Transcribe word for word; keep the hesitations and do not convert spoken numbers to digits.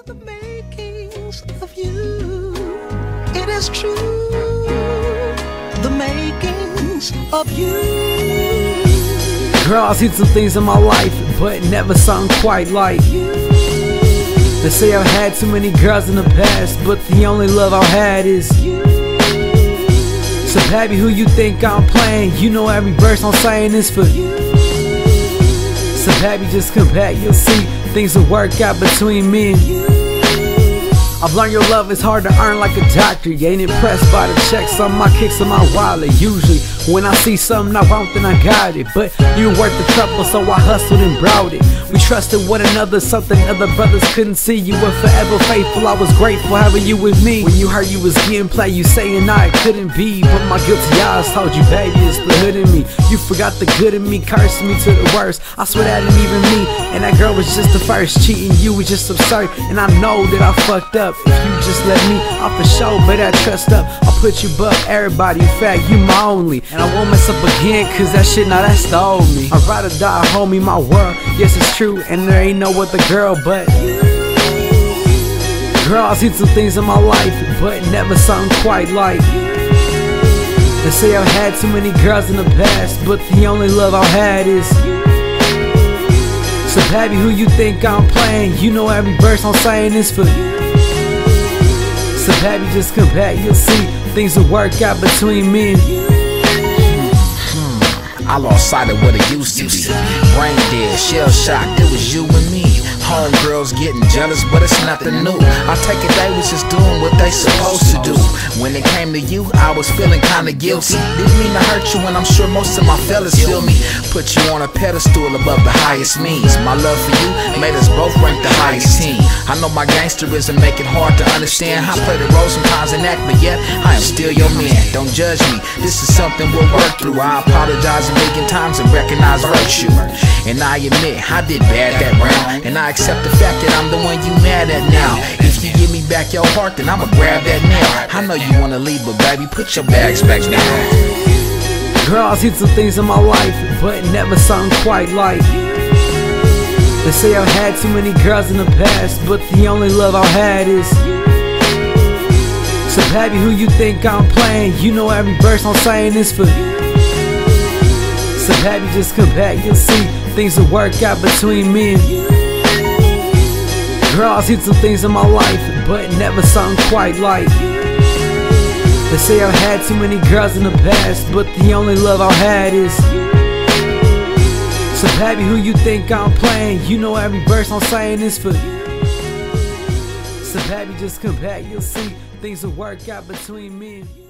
the makings of you. It is true, the makings of you. Girl, I've seen some things in my life, but never something quite like you. They say I've had too many girls in the past, but the only love I've had is you. So baby, who you think I'm playing? You know every verse I'm saying is for you. So baby, just come back, you'll see things will work out between me and you. I've learned your love is hard to earn like a doctor. You ain't impressed by the checks on my kicks in my wallet. Usually when I see something I want, then I got it. But you were worth the trouble, so I hustled and brought it. We trusted one another, something other brothers couldn't see. You were forever faithful, I was grateful having you with me. When you heard you was getting play, you saying I couldn't be, but my guilty eyes told you, baby, it's the hood in me. You forgot the good in me, cursed me to the worst. I swear that ain't even me, and that girl was just the first. Cheating you was just absurd, and I know that I fucked up. If you just let me, I for sure bet that trust up. I'll put you above everybody, in fact, you my only. And I won't mess up again, cause that shit, now that stole me. I'd rather die, homie, my world, yes it's true, and there ain't no other girl but you. Girl, I've seen some things in my life, but never something quite like you. They say I've had too many girls in the past, but the only love I've had is you. So baby, who you think I'm playing? You know every verse I'm saying is for you. So baby, just come back, you'll see things will work out between me and you. I lost sight of what it used to be. Brain dead, shell shocked, it was you and me. Homegirls getting jealous, but it's nothing new. I take it they was just doing what they supposed to do. When it came to you, I was feeling kinda guilty. Didn't mean to hurt you, and I'm sure most of my fellas feel me. Put you on a pedestal above the highest means. My love for you made us both rank the highest team. I know my gangsterism make it hard to understand. I play the role sometimes and act, but yet I am still your man. Don't judge me, this is something we'll work through. I apologize a million times and recognize virtue. And I admit I did bad that round, and I accept the fact that I'm the one you mad at now. If you give me back your heart, then I'ma grab that now. I know you wanna leave, but baby, put your bags back down. Girl, I've seen some things in my life, but never something quite like you. They say I've had too many girls in the past, but the only love I've had is you. So baby, who you think I'm playing? You know every verse I'm saying is for you. So baby, just come back, you'll see things will work out between me and you. Girl, I've seen some things in my life, but never something quite like you. They say I've had too many girls in the past, but the only love I've had is you. So baby, who you think I'm playing? You know every verse I'm saying is for you. So baby, just come back, you'll see things will work out between me and you.